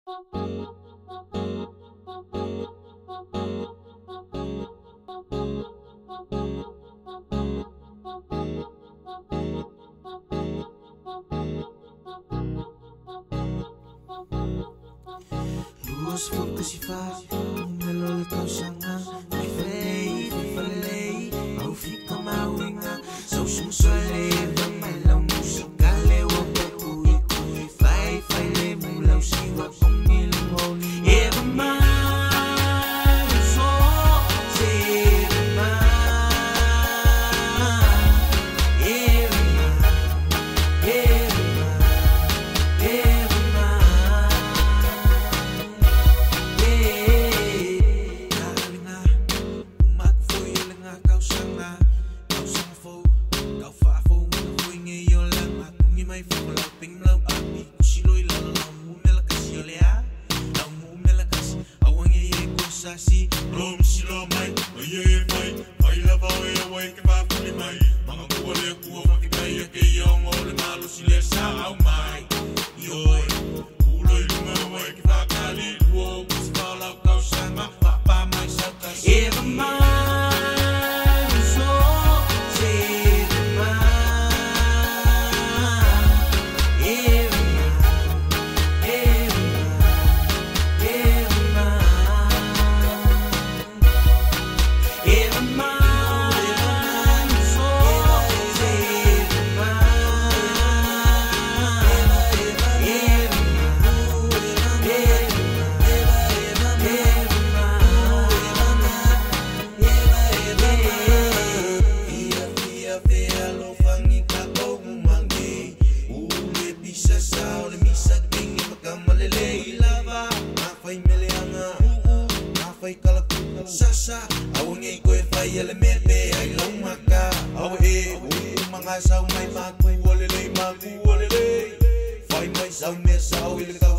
Luas fokus sifat ngalol kau sangat Fei falei au fica mauinga Sau sung soale mai lau musika lewa kui kui Fai fai le mu lau siwa kong miling honi Eva mai so se Eva mai Eva mai Eva mai Eva mai Sasa, awangay ko'y fay elemete ay lang maka Awe mga saw may maku walilay Fay may saw me saw ilang